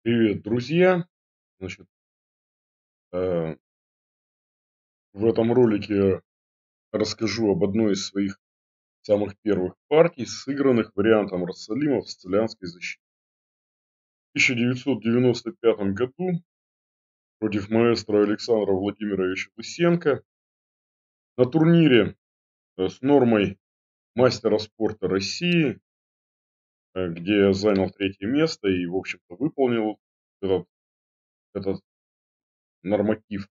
Привет, друзья! Значит, э, в этом ролике расскажу об одной из своих самых первых партий, сыгранных вариантом Рассалима в сцилианской защите. В 1995 году против маэстро Александра Владимировича Лысенко на турнире с нормой мастера спорта России, где я занял третье место и, в общем-то, выполнил этот норматив,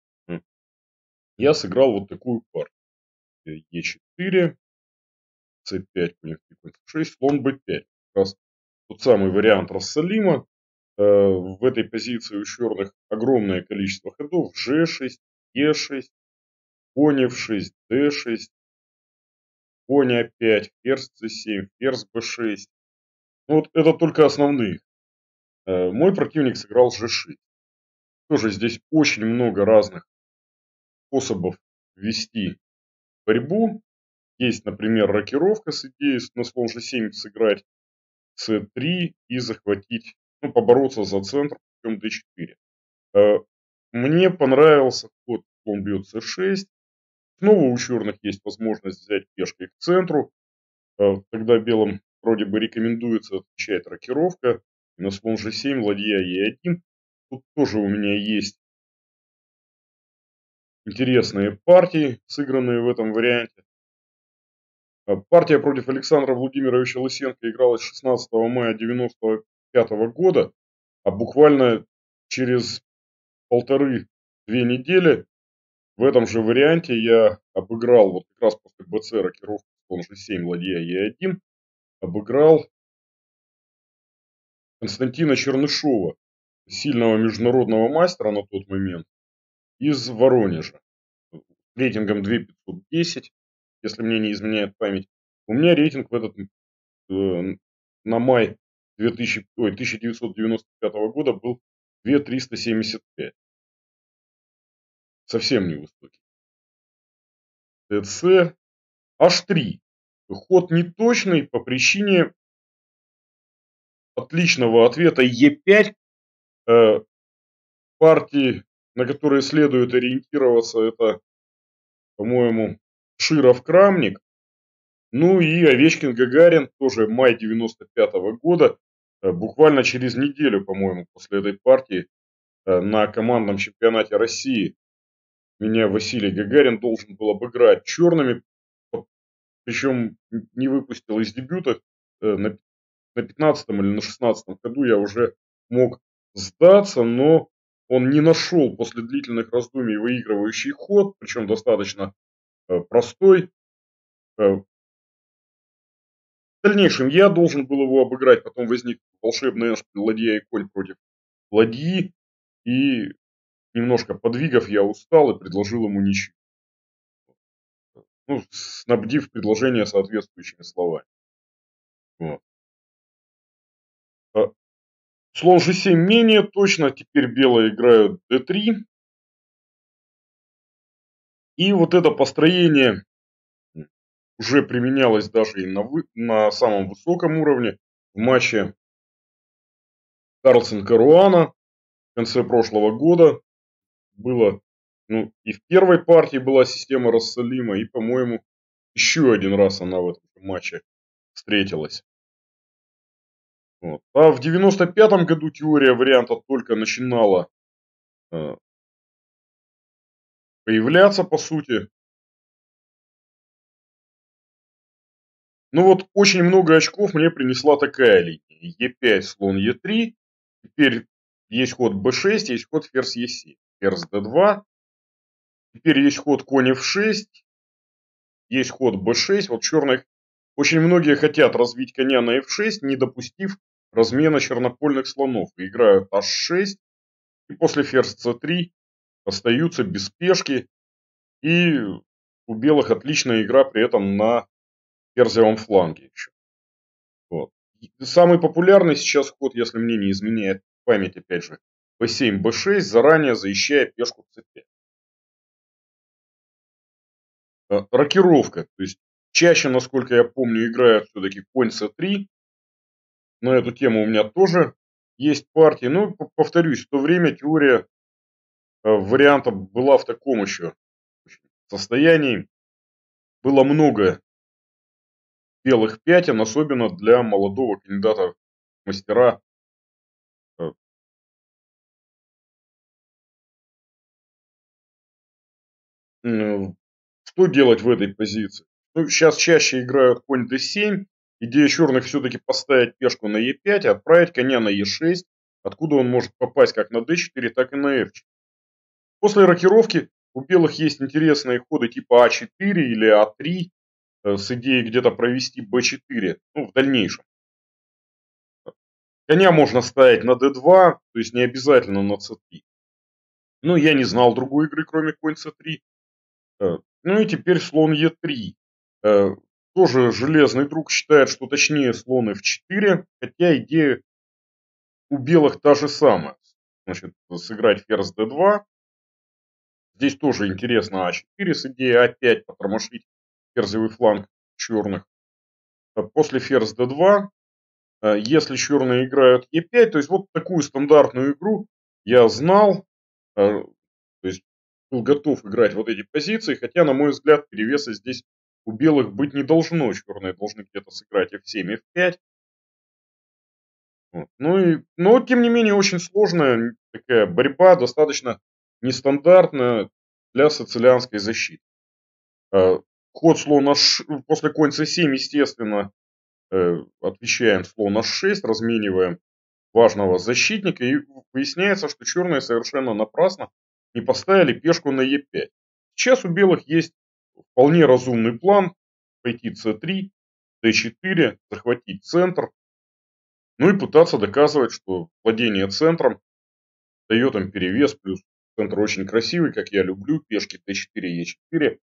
я сыграл вот такую партию. Е4, c5, конь f3, конь c6, слон b5. Как раз тот самый вариант Рассалима. В этой позиции у черных огромное количество ходов. g6, e6, конь f6, d6, конь a5, ферзь c7, ферзь b6. Ну, вот это только основные. Мой противник сыграл g6. Тоже здесь очень много разных способов ввести борьбу. Есть, например, рокировка с идеей на слон g7 сыграть c3 и захватить, ну, побороться за центр путем d4. Мне понравился ход, слон бьет c6. Снова у черных есть возможность взять пешкой к центру. Тогда белым вроде бы рекомендуется отвечать рокировка. На слон g7, ладья e1. Тут тоже у меня есть интересные партии, сыгранные в этом варианте. Партия против Александра Владимировича Лысенко игралась 16 мая 1995 года, а буквально через 1,5-2 недели в этом же варианте я обыграл, вот как раз после БЦ рокировки слон g7, ладья e1, обыграл Константина Чернышова, сильного международного мастера на тот момент, из Воронежа, рейтингом 2510, если мне не изменяет память. У меня рейтинг в этот на май 1995 года был 2375. Совсем невысокий. ТЦ H3. Ход неточный по причине отличного ответа Е5. Партии, на которые следует ориентироваться, это, по-моему, Широв-Крамник. Ну и Овечкин-Гагарин, тоже май 95 года. Буквально через неделю, по-моему, после этой партии на командном чемпионате России меня Василий Гагарин должен был обыграть черными. Причем не выпустил из дебюта. На 15-м или на 16-м ходу я уже мог сдаться, но он не нашел после длительных раздумий выигрывающий ход, причем достаточно простой. В дальнейшем я должен был его обыграть, потом возник волшебный эшпиль ладья и конь против ладьи, и немножко подвигав я устал и предложил ему ничью. Ну, снабдив предложение соответствующими словами. Вот. Слон g7 менее точно, теперь белые играют d3. И вот это построение уже применялось даже и на самом высоком уровне в матче Карлсон-Каруана в конце прошлого года. Было, ну, и в первой партии была система Рассалима, и, по-моему, еще один раз она в этом матче встретилась. Вот. А в 95-м году теория варианта только начинала появляться, по сути. Ну вот, очень много очков мне принесла такая линия. Е5, слон Е3. Теперь есть ход b6, есть ход ферзь Е7. Ферзь d2. Теперь есть ход конь f6. Есть ход b6. Вот черных очень многие хотят развить коня на f6, не допустив размена чернопольных слонов. И играют h6. И после ферзь c3 остаются без пешки. И у белых отличная игра при этом на ферзевом фланге еще. Вот. Самый популярный сейчас ход, если мне не изменяет память, опять же, b7, b6, заранее защищая пешку c5. Рокировка. То есть чаще, насколько я помню, играют все-таки конь c3. На эту тему у меня тоже есть партии. Ну, повторюсь, в то время теория вариантов была в таком еще состоянии. Было много белых пятен, особенно для молодого кандидата в мастера. Э, Что делать в этой позиции? Ну, сейчас чаще играют конь d7. Идея черных все-таки поставить пешку на e5 и отправить коня на e6, откуда он может попасть как на d4, так и на f4. После рокировки у белых есть интересные ходы типа а4 или а3 с идеей где-то провести b4, ну, в дальнейшем. Коня можно ставить на d2, то есть не обязательно на c3. Но я не знал другой игры, кроме конь c3. Ну и теперь слон e3. Тоже железный друг считает, что точнее слон f4, хотя идея у белых та же самая. Значит, сыграть ферзь d2. Здесь тоже интересно а4 с идеей а5 потормошить ферзевый фланг черных. После ферзь d2. Если черные играют e5, то есть вот такую стандартную игру я знал, то есть был готов играть вот эти позиции, хотя, на мой взгляд, перевеса здесь у белых быть не должно. Черные должны где-то сыграть f7, f5. Вот. Но, тем не менее, очень сложная такая борьба, достаточно нестандартная для сицилианской защиты. Ход слон после конь c7, естественно, отвечаем слон h6, размениваем важного защитника, и выясняется, что черные совершенно напрасно не поставили пешку на e5. Сейчас у белых есть вполне разумный план пойти c3, d4, захватить центр, ну и пытаться доказывать, что владение центром дает им перевес, плюс центр очень красивый, как я люблю, пешки d4, e4.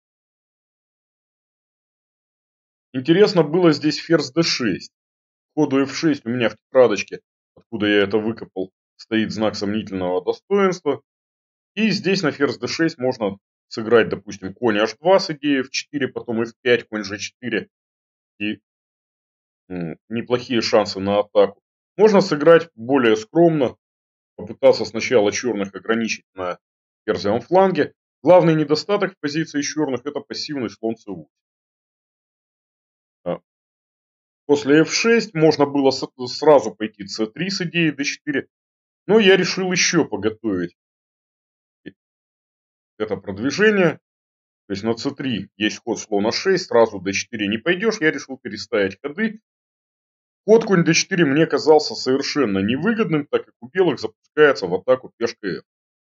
Интересно было здесь ферзь d6. Ходу f6 у меня в тетрадочке, откуда я это выкопал, стоит знак сомнительного достоинства. И здесь на ферзь d6 можно сыграть, допустим, конь h2 с идеей f4, потом f5, конь g4 и неплохие шансы на атаку. Можно сыграть более скромно, попытаться сначала черных ограничить на ферзевом фланге. Главный недостаток в позиции черных — это пассивный слон c8. После f6 можно было сразу пойти c3 с идеей d4, но я решил еще поготовить это продвижение. То есть на c3 есть ход слон a6, сразу d4 не пойдешь, я решил переставить ходы. Ход конь d4 мне казался совершенно невыгодным, так как у белых запускается в атаку пешка f.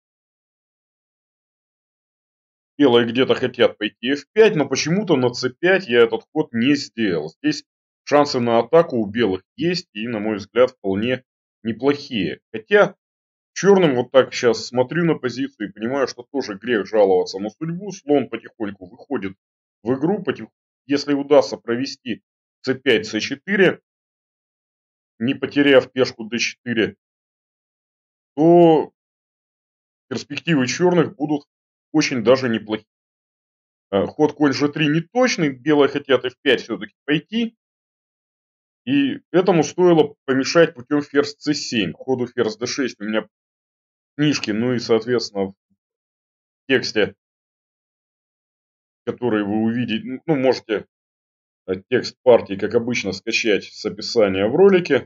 Белые где-то хотят пойти f5, но почему-то на c5 я этот ход не сделал. Здесь шансы на атаку у белых есть и, на мой взгляд, вполне неплохие. Хотя черным вот так сейчас смотрю на позицию и понимаю, что тоже грех жаловаться на судьбу. Слон потихоньку выходит в игру. Если удастся провести c5, c4, не потеряв пешку d4, то перспективы черных будут очень даже неплохие. Ход конь g3 не точный, белые хотят f5 все-таки пойти. И этому стоило помешать путем ферзь c7. Ходу ферзь d6 у меня в книжке, ну и, соответственно, в тексте, который вы увидите, ну, можете текст партии, как обычно, скачать с описания в ролике.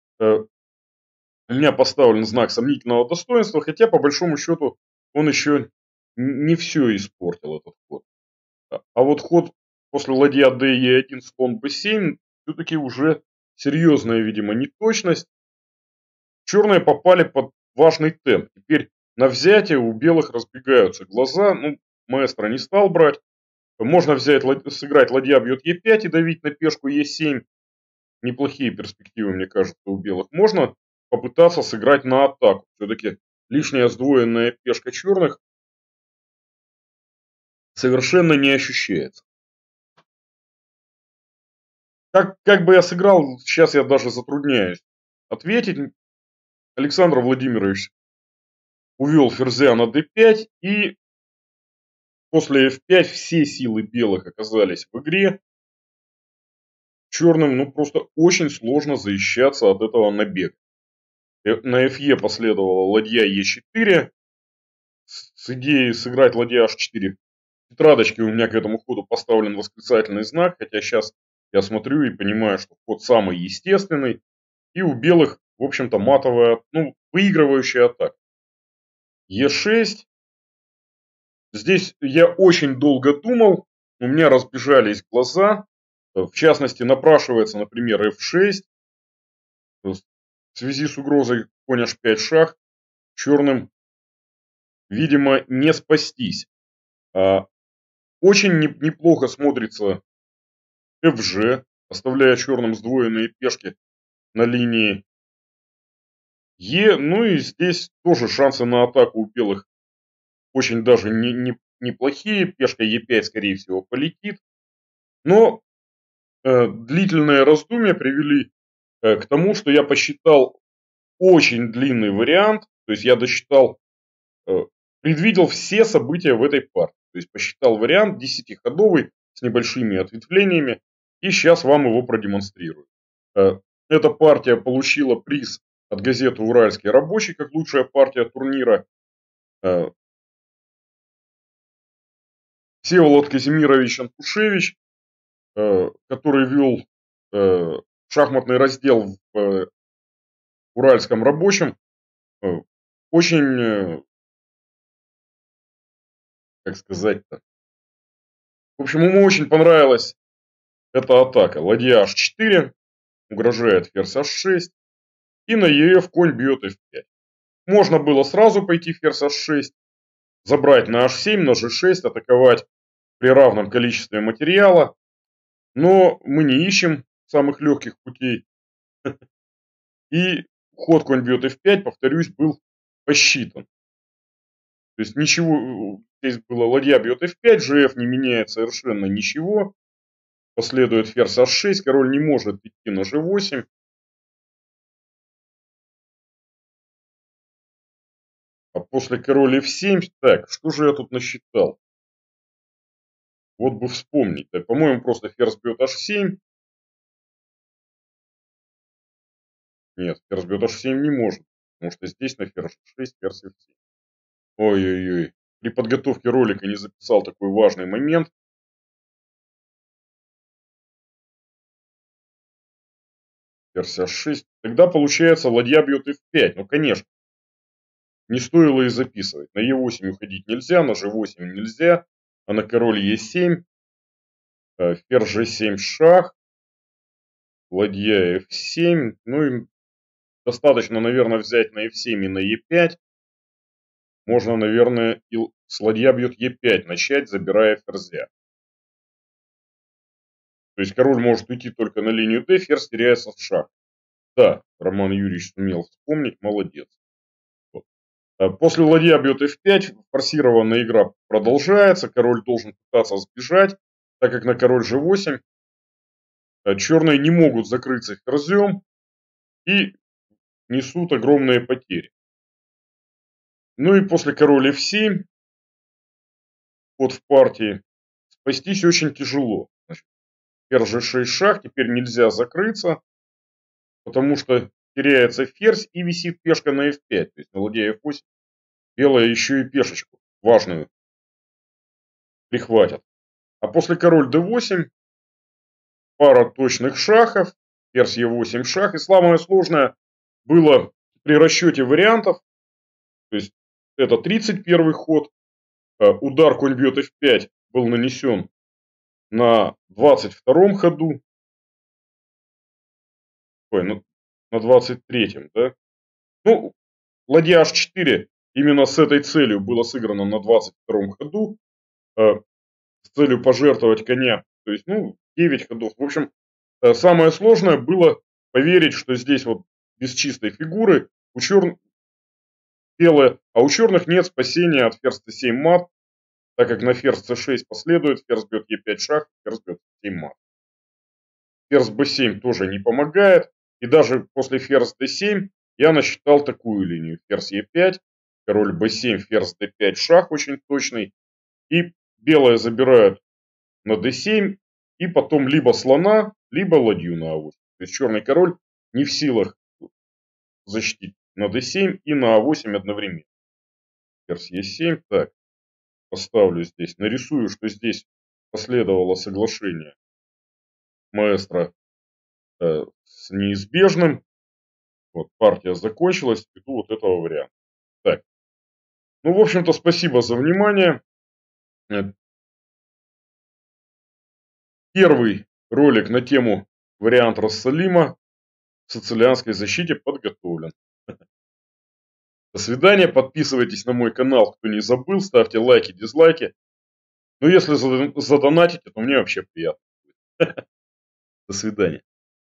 У меня поставлен знак сомнительного достоинства, хотя, по большому счету, он еще не все испортил, этот ход. А вот ход после ладья d e1, слон b7, все-таки уже серьезная, видимо, неточность. Черные попали под важный темп. Теперь на взятие у белых разбегаются глаза. Ну, маэстро не стал брать. Можно сыграть ладья бьет e5 и давить на пешку e7. Неплохие перспективы, мне кажется, у белых. Можно попытаться сыграть на атаку. Все-таки лишняя сдвоенная пешка черных совершенно не ощущается. Как бы я сыграл, сейчас я даже затрудняюсь ответить. Александр Владимирович увел ферзя на d5, и после f5 все силы белых оказались в игре. Черным, ну, просто очень сложно защищаться от этого набега. На фе последовала ладья Е4 с идеей сыграть ладья H4. В тетрадочке у меня к этому ходу поставлен восклицательный знак, хотя сейчас я смотрю и понимаю, что ход самый естественный. И у белых, в общем-то, матовая, ну, выигрывающая атака. Е6. Здесь я очень долго думал, у меня разбежались глаза. В частности, напрашивается, например, F6. В связи с угрозой конь H5 шах черным, видимо, не спастись. Очень неплохо смотрится FG, оставляя черным сдвоенные пешки на линии Е. Ну и здесь тоже шансы на атаку у белых очень даже неплохие. Пешка Е5, скорее всего, полетит. Но длительные раздумья привели к тому, что я посчитал очень длинный вариант. То есть я досчитал, предвидел все события в этой партии. То есть посчитал вариант 10-ходовый с небольшими ответвлениями. И сейчас вам его продемонстрирую. Эта партия получила приз от газеты «Уральский рабочий» как лучшая партия турнира. Всеволод Казимирович Антушевич, который вел шахматный раздел в Уральском рабочем, очень, как сказать-то, в общем, ему очень понравилась эта атака. Ладья H4, угрожает ферзь H6, и на ЕФ конь бьет F5. Можно было сразу пойти ферзь H6, забрать на H7, на G6, атаковать при равном количестве материала, но мы не ищем самых легких путей. И ход конь бьет F5, повторюсь, был посчитан. То есть ничего, здесь было ладья бьет F5, GF не меняет совершенно ничего. Последует ферзь H6, король не может идти на G8. А после король F7, так, что же я тут насчитал? Вот бы вспомнить. Так, по-моему, просто ферзь бьет H7. Нет, ферзь бьет H7 не может. Потому что здесь на ферзь H6, ферзь F7. Ой-ой-ой. При подготовке ролика не записал такой важный момент. Ферзь H6. Тогда получается ладья бьет F5. Ну, конечно. Не стоило и записывать. На Е8 уходить нельзя, на G8 нельзя. А на король Е7. Ферзь G7 шах. Ладья F7. Ну и достаточно, наверное, взять на F7 и на Е5. Можно, наверное, и с ладья бьет Е5 начать, забирая ферзя. То есть король может уйти только на линию D, ферзь теряется с шах. Да, Роман Юрьевич сумел вспомнить, молодец. Вот. После ладья бьет F5, форсированная игра продолжается, король должен пытаться сбежать, так как на король G8 черные не могут закрыться ферзем и несут огромные потери. Ну и после король F7, ход в партии, спастись очень тяжело. Значит, ферзь G6 шах, теперь нельзя закрыться, потому что теряется ферзь и висит пешка на F5. То есть на ладья F8 белая еще и пешечку важную прихватят. А после король D8 пара точных шахов, ферзь Е8 шах. И самое сложное было при расчете вариантов, то есть это 31 ход, удар конь бьет F5 был нанесен на 22 ходу, ой, на 23-м, да? Ну, ладья H4 именно с этой целью было сыграно на 22 ходу, с целью пожертвовать коня, то есть, ну, 9 ходов. В общем, самое сложное было поверить, что здесь вот без чистой фигуры у черных белые, а у черных нет спасения от ферзь c7 мат, так как на ферзь c6 последует, ферзь бьет e5 шах, ферзь бьет c7 мат. Ферзь b7 тоже не помогает, и даже после ферзь d7 я насчитал такую линию. Ферзь e5, король b7, ферзь d5 шах очень точный, и белые забирают на d7, и потом либо слона, либо ладью на a8. То есть черный король не в силах защитить на d7 и на a8 одновременно. Ферзь e7. Так, поставлю здесь, нарисую, что здесь последовало соглашение маэстро с неизбежным. Вот, партия закончилась ввиду вот этого варианта. Так, ну, в общем-то, спасибо за внимание. Первый ролик на тему вариант Рассалима в сицилианской защите подготовлен. До свидания, подписывайтесь на мой канал, кто не забыл, ставьте лайки, дизлайки. Ну, если задонатите, то мне вообще приятно. До свидания.